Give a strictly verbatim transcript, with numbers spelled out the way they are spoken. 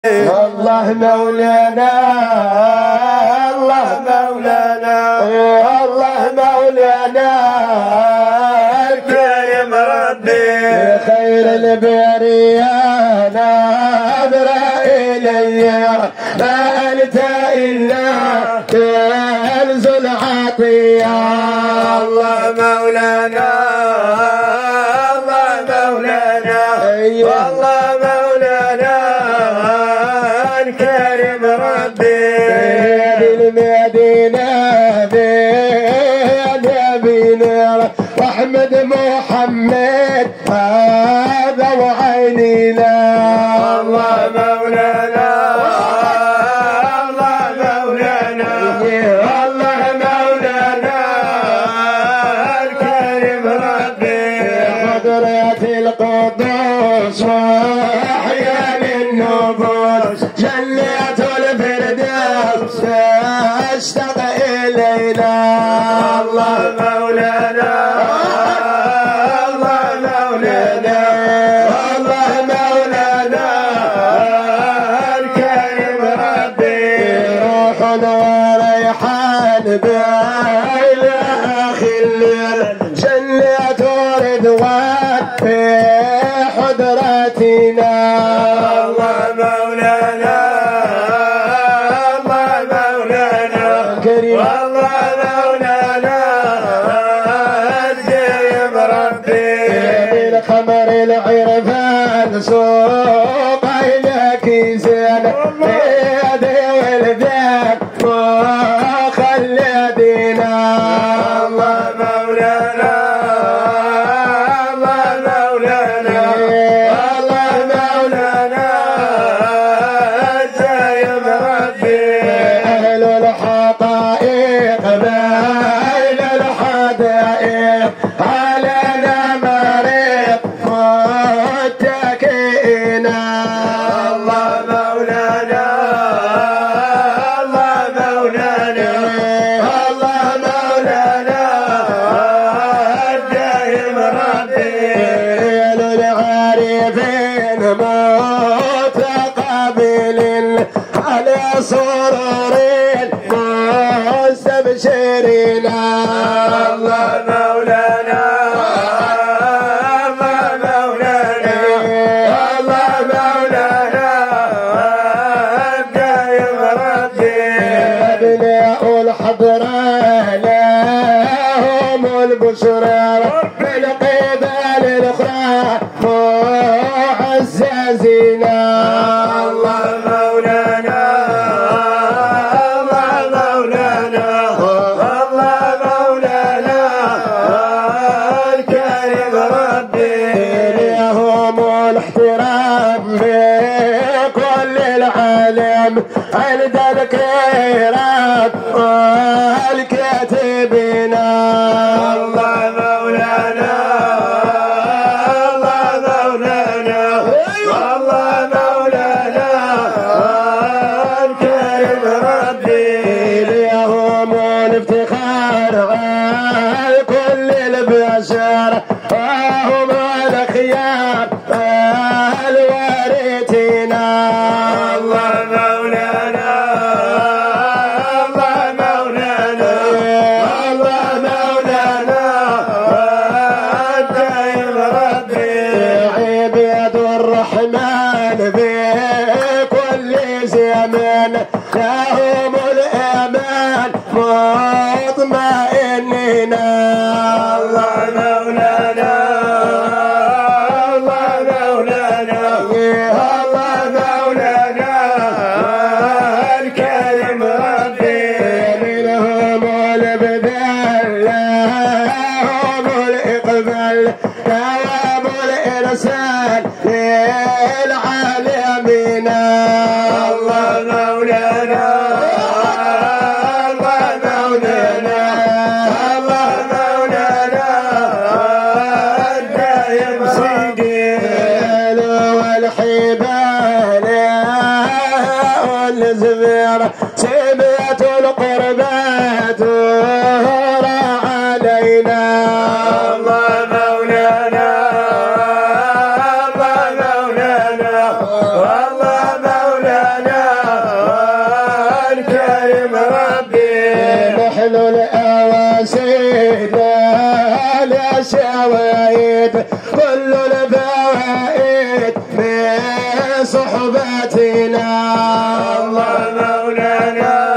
الله مولانا الله مولانا الله مولانا الكريم ربي خير البرية ناظر إلي ما أنت إلا كنز العطية الله مولانا الله مولانا والله مولانا الكريم ربي المدينة بين نبينا واحمد محمد هذا وعينينا الله مولانا الله مولانا الله مولانا الكريم ربي حضرة القدوس وأحيان النفوس جنة الفردوس اشتاق إلينا الله مولانا الله مولانا الله مولانا الكريم ربي روح وريحان بين أخي الليل جنة رضوان في حضرتنا الله مولانا الله مولانا كريم والله مولانا الكريم ربي بالقمر العرفان سوق إليك زين بيدي والذين مخلدينا الله مولانا الله مولانا الله مولانا الكريم ربي أهل الحقائق بين الحدائق علينا مريض متكئنا الله مولانا الله مولانا الله مولانا الكريم ربي للعارفين متقابلين على سرور مستبشرين الله مولانا الله مولانا الله مولانا الكريم ربي أبناء الحضرة لهم البشرى من قبل الأخرى معززين الله مولانا الله مولانا الله مولانا الكريم ربي لهم الاحترام بكل العالم عند الكرام والكاتبين الله مولانا الله مولانا الله مولانا الكريم ربي لهم الافتخار على كل البشر وهم الخيار الوارثين الله مولانا الله مولانا الله مولانا الكريم ربي عباد الرحمن بكل زمان لهم الأمان مطمئنين الله مولانا الله مولانا الله مولانا الكريم ربي منهم البذل لهم الإقبال دوام الإرسال للعالمين الله مولانا الله مولانا الله مولانا الدائم سيدي والحبال والزمير سمعت القربات ترى علينا الله مولانا الله مولانا والله مولانا يا شويد كل الفوائد من صحبتنا. الله مولانا